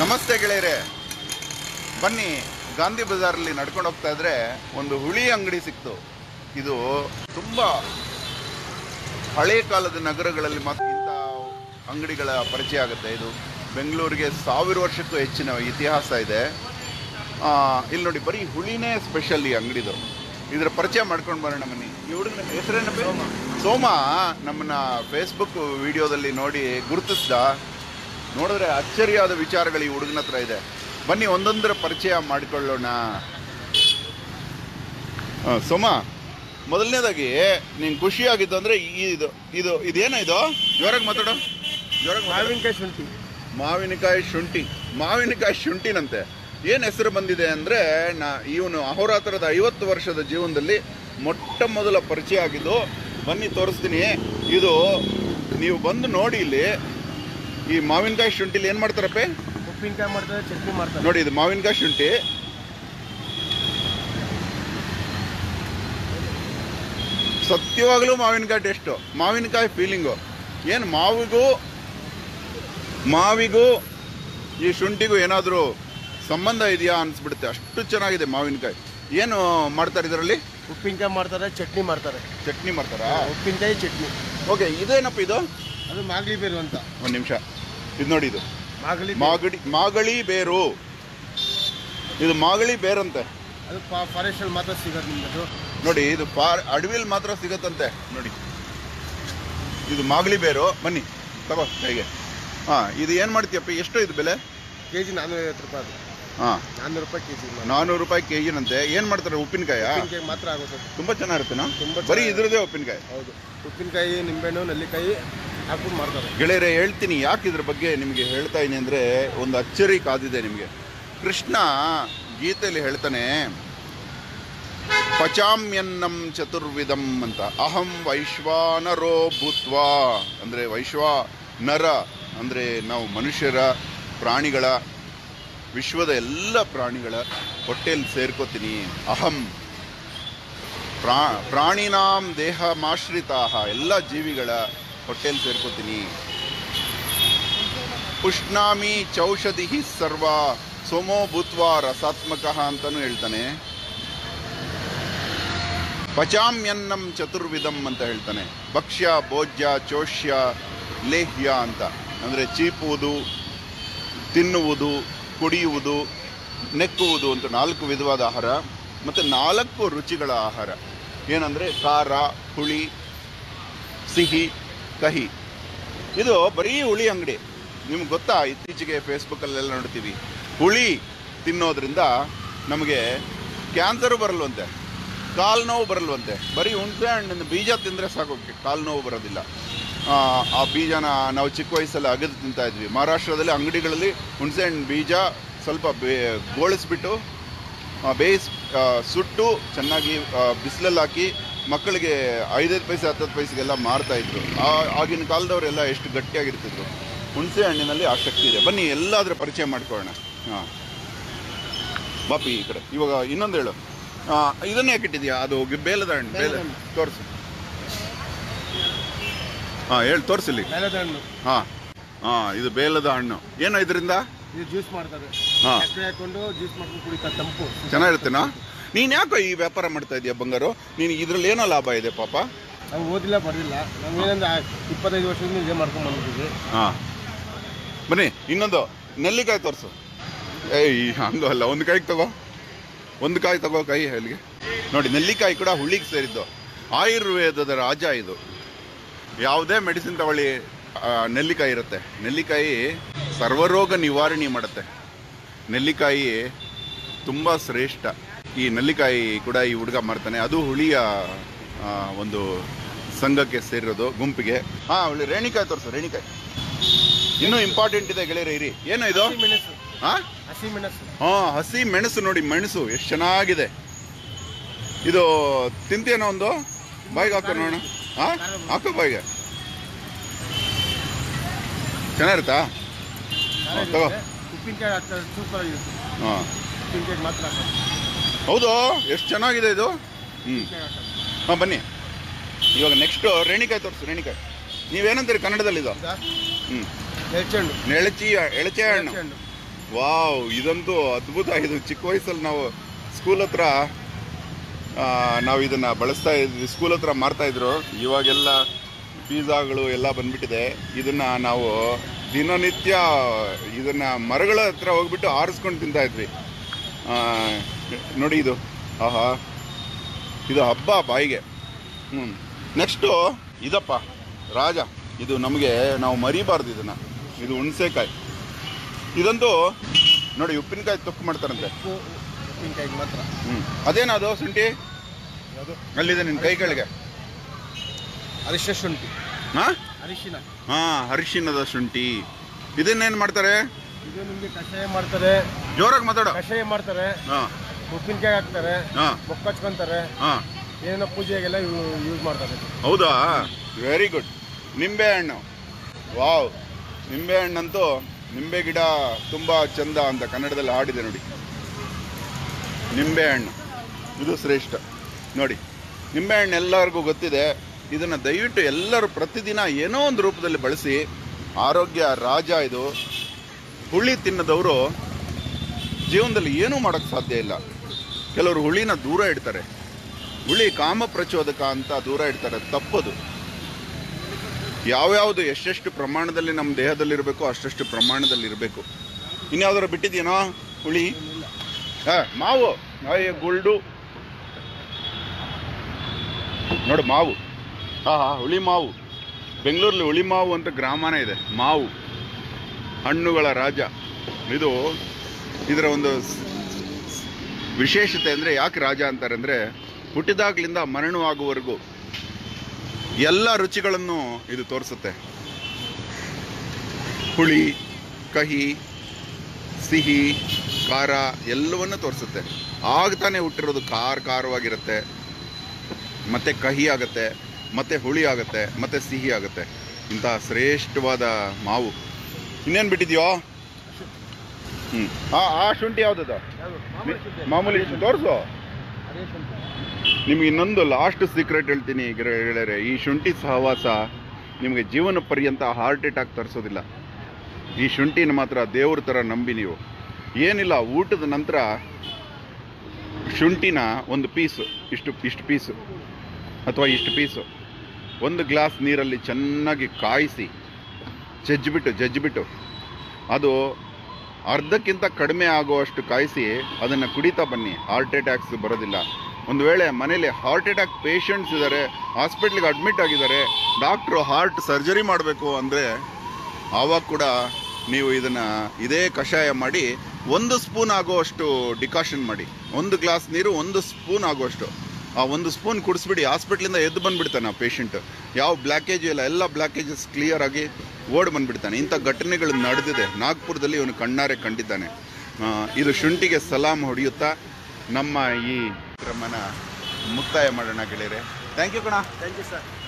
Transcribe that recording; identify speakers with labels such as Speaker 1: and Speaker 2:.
Speaker 1: ನಮಸ್ತೆ ಗೆಳೆಯರೆ, ಬನ್ನಿ ಗಾಂಧಿ ಬಜಾರಲ್ಲಿ ನಡ್ಕೊಂಡು ಹೋಗ್ತಾ ಇದ್ರೆ ಒಂದು ಹುಳಿ ಅಂಗಡಿ ಸಿಕ್ತು. ಇದು ತುಂಬ ಹಳೆಯ ಕಾಲದ ನಗರಗಳಲ್ಲಿ ಮಾತ್ರ ಇಂಥ ಅಂಗಡಿಗಳ ಪರಿಚಯ ಆಗುತ್ತೆ. ಇದು ಬೆಂಗಳೂರಿಗೆ 1000 ವರ್ಷಕ್ಕೂ ಹೆಚ್ಚಿನ ಇತಿಹಾಸ ಇದೆ. ಇಲ್ಲಿ ನೋಡಿ, ಬರೀ ಹುಳಿನೇ ಸ್ಪೆಷಲ್ ಈ ಅಂಗಡಿದು. ಇದರ ಪರಿಚಯ ಮಾಡ್ಕೊಂಡು ಬರೋಣ ಬನ್ನಿ. ಈ ಹುಡುಗನ ಹೆಸರೇನು? ಸೋಮ. ನಮ್ಮನ್ನ ಫೇಸ್ಬುಕ್ ವಿಡಿಯೋದಲ್ಲಿ ನೋಡಿ ಗುರುತಿಸ್ದ. ನೋಡಿದ್ರೆ ಅಚ್ಚರಿಯಾದ ವಿಚಾರಗಳು ಈ ಹುಡುಗನ ಹತ್ರ ಇದೆ. ಬನ್ನಿ ಒಂದೊಂದರ ಪರಿಚಯ ಮಾಡಿಕೊಳ್ಳೋಣ. ಸೋಮ, ಮೊದಲನೇದಾಗಿ ನೀನು ಖುಷಿಯಾಗಿದ್ದು ಅಂದರೆ ಇದು ಇದು ಇದೇನೋ ಇದು? ಜೋರಾಗಿ ಮಾತಾಡೋ, ಜೋರಾಗಿ.
Speaker 2: ಮಾವಿನಕಾಯಿ ಶುಂಠಿ.
Speaker 1: ಮಾವಿನಕಾಯಿ ಶುಂಠಿ. ಮಾವಿನಕಾಯಿ ಶುಂಠಿನಂತೆ ಏನು ಹೆಸರು ಬಂದಿದೆ ಅಂದರೆ, ಇವನು ಅಹೋರಾತ್ರದ 50 ವರ್ಷದ ಜೀವನದಲ್ಲಿ ಮೊಟ್ಟ ಮೊದಲ ಪರಿಚಯ ಆಗಿದ್ದು. ಬನ್ನಿ ತೋರಿಸ್ತೀನಿ. ಇದು ನೀವು ಬಂದು ನೋಡಿ. ಇಲ್ಲಿ ಈ ಮಾವಿನಕಾಯಿ ಶುಂಠಿಲಿ ಏನು ಮಾಡ್ತಾರಪ್ಪ?
Speaker 2: ಉಪ್ಪಿನಕಾಯಿ ಮಾಡ್ತಾರೆ, ಚಟ್ನಿ ಮಾಡ್ತಾರೆ.
Speaker 1: ನೋಡಿ, ಇದು ಮಾವಿನಕಾಯಿ ಶುಂಠಿ. ಸತ್ಯವಾಗಲೂ ಮಾವಿನಕಾಯಿ ಟೇಸ್ಟು, ಮಾವಿನಕಾಯಿ ಫೀಲಿಂಗು. ಏನು ಮಾವಿಗೂ ಈ ಶುಂಠಿಗೂ ಏನಾದರೂ ಸಂಬಂಧ ಇದೆಯಾ ಅನಿಸ್ಬಿಡುತ್ತೆ, ಅಷ್ಟು ಚೆನ್ನಾಗಿದೆ ಮಾವಿನಕಾಯಿ. ಏನು ಮಾಡ್ತಾರೆ ಇದರಲ್ಲಿ?
Speaker 2: ಉಪ್ಪಿನಕಾಯಿ ಮಾಡ್ತಾರೆ, ಚಟ್ನಿ ಮಾಡ್ತಾರೆ.
Speaker 1: ಚಟ್ನಿ ಮಾಡ್ತಾರಾ?
Speaker 2: ಉಪ್ಪಿನಕಾಯಿ ಚಟ್ನಿ.
Speaker 1: ಓಕೆ, ಇದೇನಪ್ಪ ಇದು?
Speaker 2: ಅದು ಮಾಗಲಿ ಬೇರು ಅಂತ.
Speaker 1: ಒಂದು ನಿಮಿಷ, ಇದು ನೋಡಿ, ಇದು ಮಾಗಳಿ ಬೇರು. ಇದು ಮಾಗಳಿ ಬೇರಂತೆ.
Speaker 2: ಅದು ಫಾರೆಸ್ಟಲ್ಲಿ ಮಾತ್ರ ಸಿಗೋದು ನಿಮ್ಮದು.
Speaker 1: ನೋಡಿ, ಇದು ಅಡವಿಲಿ ಮಾತ್ರ ಸಿಗತ್ತಂತೆ. ನೋಡಿ, ಇದು ಮಾಗಳಿ ಬೇರು. ಬನ್ನಿ ತಗೋ ಕೈಗೆ. ಇದು ಏನು ಮಾಡ್ತೀಯಪ್ಪ? ಎಷ್ಟು ಇದು ಬೆಲೆ?
Speaker 2: ಕೆಜಿ 450 ರೂಪಾಯಿ. ಅದು 400 ರೂಪಾಯಿ ಕೆಜಿ.
Speaker 1: 400 ರೂಪಾಯಿ ಕೆಜಿನಂತೆ. ಏನು ಮಾಡ್ತಾರೆ? ಉಪ್ಪಿನಕಾಯಿ
Speaker 2: ಮಾತ್ರ ಆಗುತ್ತೆ.
Speaker 1: ತುಂಬ ಚೆನ್ನಾಗಿರುತ್ತೆನಾ? ಬರೀ ಇದ್ರದೇ ಉಪ್ಪಿನಕಾಯಿ?
Speaker 2: ಹೌದು, ಉಪ್ಪಿನಕಾಯಿ, ನಿಂಬೆಹಣ್ಣು, ನೆಲ್ಲಿಕಾಯಿ ಹಾಕ್ಬಿಟ್ಟು ಮಾಡ್ತಾರೆ.
Speaker 1: ಗೆಳೆಯರೆ, ಹೇಳ್ತೀನಿ ಯಾಕೆ ಇದ್ರ ಬಗ್ಗೆ ನಿಮಗೆ ಹೇಳ್ತಾ ಇದೀನಿ ಅಂದರೆ, ಒಂದು ಅಚ್ಚರಿ ಕಾದಿದೆ ನಿಮಗೆ. ಕೃಷ್ಣ ಗೀತೆಯಲ್ಲಿ ಹೇಳ್ತಾನೆ, ಪಚಾಮ್ಯನ್ನಂ ಚತುರ್ವಿಧಂ ಅಂತ. ಅಹಂ ವೈಶ್ವಾನರೋ ಭೂತ್ವಾ, ಅಂದರೆ ವೈಶ್ವಾನರ ಅಂದರೆ ನಾವು ಮನುಷ್ಯರ, ಪ್ರಾಣಿಗಳ, ವಿಶ್ವದ ಎಲ್ಲ ಪ್ರಾಣಿಗಳ ಹೊಟ್ಟೆಯಲ್ಲಿ ಸೇರ್ಕೋತೀನಿ. ಅಹಂ ಪ್ರಾಣಿನಾಂ ದೇಹಮಾಶ್ರಿತಾ, ಎಲ್ಲ ಜೀವಿಗಳ ಹೊಟ್ಟೆಯಲ್ಲಿ ಸೇರ್ಕೋತೀನಿ. ಪುಷ್ಣಾಮಿ ಚೌಷಧಿ ಸರ್ವ ಸೋಮೋ ಭೂತ್ವಾ ರಸಾತ್ಮಕ ಅಂತಲೂ ಹೇಳ್ತಾನೆ. ಪಚಾಮ್ಯನ್ನಂ ಚತುರ್ವಿಧಂ ಅಂತ ಹೇಳ್ತಾನೆ. ಭಕ್ಷ್ಯ, ಭೋಜ್ಯ, ಚೋಷ್ಯ, ಲೇಹ್ಯ ಅಂತ. ಅಂದರೆ ಚೀಪುವುದು, ತಿನ್ನುವುದು, ಕುಡಿಯುವುದು, ನೆಕ್ಕುವುದು ಅಂತ 4 ವಿಧವಾದ ಆಹಾರ. ಮತ್ತು 4 ರುಚಿಗಳ ಆಹಾರ. ಏನಂದರೆ ಖಾರ, ಹುಳಿ, ಸಿಹಿ, ಕಹಿ. ಇದು ಬರೀ ಹುಳಿ ಅಂಗಡಿ. ನಿಮ್ಗೆ ಗೊತ್ತಾ? ಇತ್ತೀಚೆಗೆ ಫೇಸ್ಬುಕ್ಕಲ್ಲೆಲ್ಲ ನೋಡ್ತೀವಿ, ಹುಳಿ ತಿನ್ನೋದ್ರಿಂದ ನಮಗೆ ಕ್ಯಾನ್ಸರು ಬರಲ್ವಂತೆ, ಕಾಲು ನೋವು ಬರಲ್ವಂತೆ. ಬರೀ ಹುಣಸೆ ಹಣ್ಣಿನ ಬೀಜ ತಿಂದರೆ ಸಾಕು, ಕಾಲು ನೋವು ಬರೋದಿಲ್ಲ. ಆ ಬೀಜನ ನಾವು ಚಿಕ್ಕ ವಯಸ್ಸಲ್ಲಿ ಅಗೆದು ತಿಂತಾ ಇದ್ವಿ. ಮಹಾರಾಷ್ಟ್ರದಲ್ಲಿ ಅಂಗಡಿಗಳಲ್ಲಿ ಹುಣಸೆ ಹಣ್ಣು ಬೀಜ ಸ್ವಲ್ಪ ಗೋಳಿಸ್ಬಿಟ್ಟು ಸುಟ್ಟು ಚೆನ್ನಾಗಿ ಬಿಸಿಲಲ್ಲಿ ಹಾಕಿ ಮಕ್ಕಳಿಗೆ 5 ಪೈಸೆ 10 ಪೈಸೆಗೆಲ್ಲ ಮಾರ್ತಾಯಿದ್ರು. ಆಗಿನ ಕಾಲದವರೆಲ್ಲ ಎಷ್ಟು ಗಟ್ಟಿಯಾಗಿರ್ತಿದ್ರು. ಹುಣಸೆ ಹಣ್ಣಿನಲ್ಲಿ ಆ ಶಕ್ತಿ ಇದೆ. ಬನ್ನಿ ಎಲ್ಲಾದರೂ ಪರಿಚಯ ಮಾಡ್ಕೊಳ್ಳೋಣ. ಬಾಪಿ ಈ ಕಡೆ. ಇವಾಗ ಇನ್ನೊಂದು ಹೇಳು. ಇದನ್ನೇ ಯಾಕಿಟ್ಟಿದ್ಯಾ? ಅದು ಬೇಲದ ಹಣ್ಣು. ಬೇಲ ತೋರಿಸು. ಹೇಳಿ, ತೋರಿಸಲಿ. ಇದು ಬೇಲದ ಹಣ್ಣು. ಏನೋ ಇದರಿಂದ?
Speaker 2: ಇದು ಜ್ಯೂಸ್ ಮಾಡ್ತಾರೆ. ಹಾಕೊಂಡು ಜ್ಯೂಸ್ ಮಾಡ್ಕೊಂಡು ಕುಡಿತಾರೆ, ತಂಪು
Speaker 1: ಚೆನ್ನಾಗಿರುತ್ತೇನಾ? ನೀನು ಯಾಕೋ ಈ ವ್ಯಾಪಾರ ಮಾಡ್ತಾ ಇದೀಯ ಬಂಗಾರು? ನೀನು ಇದ್ರಲ್ಲಿ ಏನೋ ಲಾಭ ಇದೆ ಪಾಪ?
Speaker 2: ನಾವು ಓದಿಲ್ಲ, ಬರಲಿಲ್ಲ. ನಾವು ಏನಂದ್ರೆ 25 ವರ್ಷದಿಂದ ಇದೇ ಮಾಡ್ಕೊಂಡು ಬಂದಿದ್ದೀವಿ.
Speaker 1: ಬನ್ನಿ, ಇನ್ನೊಂದು ನೆಲ್ಲಿಕಾಯಿ ತೋರಿಸು. ಹಂಗೋ ಅಲ್ಲ, ಒಂದು ಕಾಯಿಗೆ ತಗೋ, ಒಂದು ಕಾಯಿ ತಗೋ ಕೈ ಅಲ್ಲಿಗೆ. ನೋಡಿ, ನೆಲ್ಲಿಕಾಯಿ ಕೂಡ ಹುಳಿಗೆ ಸೇರಿದ್ದು. ಆಯುರ್ವೇದದ ರಾಜ ಇದು. ಯಾವುದೇ ಮೆಡಿಸಿನ್ ತಗೊಳ್ಳಿ, ನೆಲ್ಲಿಕಾಯಿ ಇರುತ್ತೆ. ನೆಲ್ಲಿಕಾಯಿ ಸರ್ವರೋಗ ನಿವಾರಣೆ ಮಾಡುತ್ತೆ. ನೆಲ್ಲಿಕಾಯಿ ತುಂಬ ಶ್ರೇಷ್ಠ. ಈ ನೆಲ್ಲಿಕಾಯಿ ಕೂಡ ಈ ಹುಡುಗ ಮಾಡ್ತಾನೆ. ಅದು ಹುಳಿಯ ಒಂದು ಸಂಘಕ್ಕೆ ಸೇರಿರೋದು, ಗುಂಪಿಗೆ. ಹುಳಿ. ರೇಣಿಕಾಯಿ ತೋರಿಸು, ರೇಣಿಕಾಯಿ. ಇನ್ನೂ ಇಂಪಾರ್ಟೆಂಟ್ ಇದೆ ಗೆಳೆಯರೆ, ಇರಿ. ಏನೋ ಇದು?
Speaker 2: ಹಸಿ ಮೆಣಸು.
Speaker 1: ಹಸಿ ಮೆಣಸು. ನೋಡಿ, ಮೆಣಸು ಎಷ್ಟು ಚೆನ್ನಾಗಿದೆ. ಇದು ತಿಂತೇನೋ? ಒಂದು ಬಾಯಿಗೆ ಹಾಕೋ ನೋಡೋಣ. ಹಾಕೋ ಬಾಯಿಗೆ. ಚೆನ್ನಾಗಿರುತ್ತಾ? ತಗೋ.
Speaker 2: ಉಪ್ಪಿನಕಾಯಿ ಹಾಕ್ತಾರೆ, ಸೂಪರ್ ಆಗಿರುತ್ತೆ. ಉಪ್ಪಿನಕಾಯಿ ಮಾತ್ರ.
Speaker 1: ಹೌದು, ಎಷ್ಟು ಚೆನ್ನಾಗಿದೆ ಇದು. ಬನ್ನಿ ಇವಾಗ ನೆಕ್ಸ್ಟ್ ರೇಣಿಕಾಯಿ ತೋರಿಸು. ರೇಣಿಕಾಯಿ ನೀವೇನಂತೀರಿ ಕನ್ನಡದಲ್ಲಿ ಇದು?
Speaker 2: ಎಳಚೆ ಹಣ್ಣು.
Speaker 1: ಎಳಚೆ ಹಣ್ಣು. ವಾವ್, ಇದಂತೂ ಅದ್ಭುತ. ಇದು ಚಿಕ್ಕ ವಯಸ್ಸಲ್ಲಿ ನಾವು ಸ್ಕೂಲ್ ಹತ್ರ ನಾವು ಇದನ್ನು ಬಳಸ್ತಾ ಇದ್ವಿ, ಸ್ಕೂಲ್ ಹತ್ರ ಮಾರ್ತಾಯಿದ್ರು. ಇವಾಗೆಲ್ಲ ಪಿಜ್ಜಾಗಳು ಎಲ್ಲ ಬಂದ್ಬಿಟ್ಟಿದೆ. ಇದನ್ನು ನಾವು ದಿನನಿತ್ಯ ಇದನ್ನು ಮರಗಳ ಹತ್ರ ಹೋಗ್ಬಿಟ್ಟು ಆರಿಸ್ಕೊಂಡು ತಿಂತಾಯಿದ್ವಿ. ನೋಡಿ ಇದು, ಆಹಾ, ಇದು ಹಬ್ಬ ಬಾಯಿಗೆ. ನೆಕ್ಸ್ಟು ಇದಪ್ಪ ರಾಜ. ಇದು ನಮಗೆ ನಾವು ಮರಿಬಾರ್ದು ಇದನ್ನು. ಇದು ಹುಣಸೆಕಾಯಿ. ಇದಂತೂ ನೋಡಿ ಉಪ್ಪಿನಕಾಯಿ ತೊಕ್ಕು ಮಾಡ್ತಾರಂತೆ.
Speaker 2: ಉಪ್ಪಿನಕಾಯಿ ಮಾತ್ರ.
Speaker 1: ಅದೇನದು ಶುಂಠಿ? ಅಲ್ಲಿದೆ ನಿನ್ನ ಕೈ ಕೆಳಗೆ.
Speaker 2: ಅರಿಶಿನ ಶುಂಠಿ.
Speaker 1: ಹಾಂ,
Speaker 2: ಅರಿಶಿನ.
Speaker 1: ಹಾಂ, ಅರಿಶಿನದ ಶುಂಠಿ. ಇದನ್ನೇನು ಮಾಡ್ತಾರೆ?
Speaker 2: ಇದು ನಿಮಗೆ ಕಷಾಯ ಮಾಡ್ತಾರೆ.
Speaker 1: ಜೋರಾಗಿ ಮಾತಾಡೋ.
Speaker 2: ಕಷಾಯ ಮಾಡ್ತಾರೆ.
Speaker 1: ಹಾಂ,
Speaker 2: ಉಪ್ಪಿನಕಾಯಿ ಹಾಕ್ತಾರೆ.
Speaker 1: ಹಾಂ,
Speaker 2: ಮೊಕ್ಕ ಹಚ್ಕೊಂತಾರೆ.
Speaker 1: ಹಾಂ,
Speaker 2: ಏನೋ ಪೂಜೆಗೆಲ್ಲ ಯೂಸ್ ಮಾಡ್ತಾರೆ.
Speaker 1: ಹೌದಾ? Very good. ನಿಂಬೆಹಣ್ಣು. ವಾವ್, ನಿಂಬೆಹಣ್ಣಂತೂ ನಿಂಬೆ ಗಿಡ ತುಂಬ ಚಂದ ಅಂತ ಕನ್ನಡದಲ್ಲಿ ಹಾಡಿದೆ ನೋಡಿ. ನಿಂಬೆಹಣ್ಣು ಇದು ಶ್ರೇಷ್ಠ ನೋಡಿ. ನಿಂಬೆಹಣ್ಣು ಎಲ್ಲರಿಗೂ ಗೊತ್ತಿದೆ. ಇದನ್ನು ದಯವಿಟ್ಟು ಎಲ್ಲರೂ ಪ್ರತಿದಿನ ಏನೋ ಒಂದು ರೂಪದಲ್ಲಿ ಬಳಸಿ. ಆರೋಗ್ಯ ರಾಜ ಇದು. ಹುಳಿ ತಿನ್ನದವರು ಜೀವನದಲ್ಲಿ ಏನೂ ಮಾಡೋಕ್ಕೆ ಸಾಧ್ಯ ಇಲ್ಲ. ಕೆಲವರು ಹುಳಿನ ದೂರ ಇಡ್ತಾರೆ. ಹುಳಿ ಕಾಮ ಪ್ರಚೋದಕ ಅಂತ ದೂರ ಇಡ್ತಾರೆ. ತಪ್ಪದು. ಯಾವ್ಯಾವುದು ಎಷ್ಟೆಷ್ಟು ಪ್ರಮಾಣದಲ್ಲಿ ನಮ್ಮ ದೇಹದಲ್ಲಿರಬೇಕು ಅಷ್ಟೆಷ್ಟು ಪ್ರಮಾಣದಲ್ಲಿ ಇರಬೇಕು. ಇನ್ಯಾವ್ದಾರು ಬಿಟ್ಟಿದ್ಯೇನೋ ಹುಳಿ? ಮಾವು. ಗುಲ್ಡು ನೋಡು, ಮಾವು. ಹುಳಿ ಮಾವು. ಬೆಂಗಳೂರಲ್ಲಿ ಹುಳಿ ಮಾವು ಅಂತ ಗ್ರಾಮನೇ ಇದೆ. ಮಾವು ಹಣ್ಣುಗಳ ರಾಜ. ಇದರ ಒಂದು ವಿಶೇಷತೆ ಅಂದರೆ ಯಾಕೆ ರಾಜ ಅಂತಾರೆ ಅಂದರೆ, ಹುಟ್ಟಿದಾಗಲಿಂದ ಮರಣವಾಗುವವರೆಗೂ ಎಲ್ಲ ರುಚಿಗಳನ್ನು ಇದು ತೋರಿಸುತ್ತೆ. ಹುಳಿ, ಕಹಿ, ಸಿಹಿ, ಖಾರ ಎಲ್ಲವನ್ನು ತೋರಿಸುತ್ತೆ. ಆಗ್ತಾನೆ ಹುಟ್ಟಿರೋದು ಖಾರವಾಗಿರುತ್ತೆ, ಮತ್ತು ಕಹಿ ಆಗುತ್ತೆ, ಮತ್ತು ಹುಳಿ ಆಗುತ್ತೆ, ಮತ್ತು ಸಿಹಿ ಆಗುತ್ತೆ. ಇಂತಹ ಶ್ರೇಷ್ಠವಾದ ಮಾವು. ಇನ್ನೇನು ಬಿಟ್ಟಿದ್ಯೋ? ಆ ಶುಂಠಿ ಯಾವುದದು? ಮಾಮೂಲಿ ತೋರಿಸು. ನಿಮ್ಗೆ ಇನ್ನೊಂದು ಲಾಸ್ಟ್ ಸೀಕ್ರೆಟ್ ಹೇಳ್ತೀನಿ ಗೆಳೆಯರೆ. ಈ ಶುಂಠಿ ಸಹವಾಸ ನಿಮಗೆ ಜೀವನ ಪರ್ಯಂತ ಹಾರ್ಟ್ ಅಟ್ಯಾಕ್ ತರಿಸೋದಿಲ್ಲ. ಈ ಶುಂಠಿನ ಮಾತ್ರ ದೇವ್ರ ಥರ ನಂಬಿ ನೀವು. ಏನಿಲ್ಲ, ಊಟದ ನಂತರ ಶುಂಠಿನ ಒಂದು ಪೀಸು, ಇಷ್ಟು ಪೀಸು ಅಥವಾ ಇಷ್ಟು ಪೀಸು ಒಂದು ಗ್ಲಾಸ್ ನೀರಲ್ಲಿ ಚೆನ್ನಾಗಿ ಕಾಯಿಸಿ ಜಜ್ಜಿಬಿಟ್ಟು ಅದು ಅರ್ಧಕ್ಕಿಂತ ಕಡಿಮೆ ಆಗುವಷ್ಟು ಕಾಯಿಸಿ ಅದನ್ನು ಕುಡಿತಾ ಬನ್ನಿ. ಹಾರ್ಟ್ ಅಟ್ಯಾಕ್ಸ್ ಬರೋದಿಲ್ಲ. ಒಂದು ವೇಳೆ ಮನೇಲಿ ಹಾರ್ಟ್ ಅಟ್ಯಾಕ್ ಪೇಷಂಟ್ಸ್ ಇದ್ದಾರೆ, ಹಾಸ್ಪಿಟ್ಲಿಗೆ ಅಡ್ಮಿಟ್ ಆಗಿದ್ದಾರೆ, ಡಾಕ್ಟ್ರು ಹಾರ್ಟ್ ಸರ್ಜರಿ ಮಾಡಬೇಕು ಅಂದರೆ ಆವಾಗ ಕೂಡ ನೀವು ಇದೇ ಕಷಾಯ ಮಾಡಿ 1 ಸ್ಪೂನ್ ಆಗೋವಷ್ಟು ಡಿಕಾಷನ್ ಮಾಡಿ. 1 ಗ್ಲಾಸ್ ನೀರು 1 ಸ್ಪೂನ್ ಆಗೋವಷ್ಟು. ಆ 1 ಸ್ಪೂನ್ ಕುಡಿಸ್ಬಿಡಿ. ಹಾಸ್ಪಿಟ್ಲಿಂದ ಎದ್ದು ಬಂದುಬಿಡ್ತಾನೆ ಆ ಪೇಷಂಟ್. ಯಾವ ಬ್ಲ್ಯಾಕೇಜು ಇಲ್ಲ, ಎಲ್ಲ ಬ್ಲ್ಯಾಕೇಜಸ್ ಕ್ಲಿಯರ್ ಆಗಿ ಓಡ್ ಬಂದುಬಿಡ್ತಾನೆ. ಇಂಥ ಘಟನೆಗಳು ನಡೆದಿದೆ. ನಾಗ್ಪುರದಲ್ಲಿ ಇವನು ಕಣ್ಣಾರೆ ಕಂಡಿದ್ದಾನೆ. ಇದು ಶುಂಠಿಗೆ ಸಲಾಮ್ ಹೊಡೆಯುತ್ತಾ ನಮ್ಮ ಈ ಕ್ರಮನ ಮುಕ್ತಾಯ ಮಾಡೋಣ ಗೆಳೆಯರೆ. ಥ್ಯಾಂಕ್ ಯು ಕಣ.
Speaker 2: Thank you sir.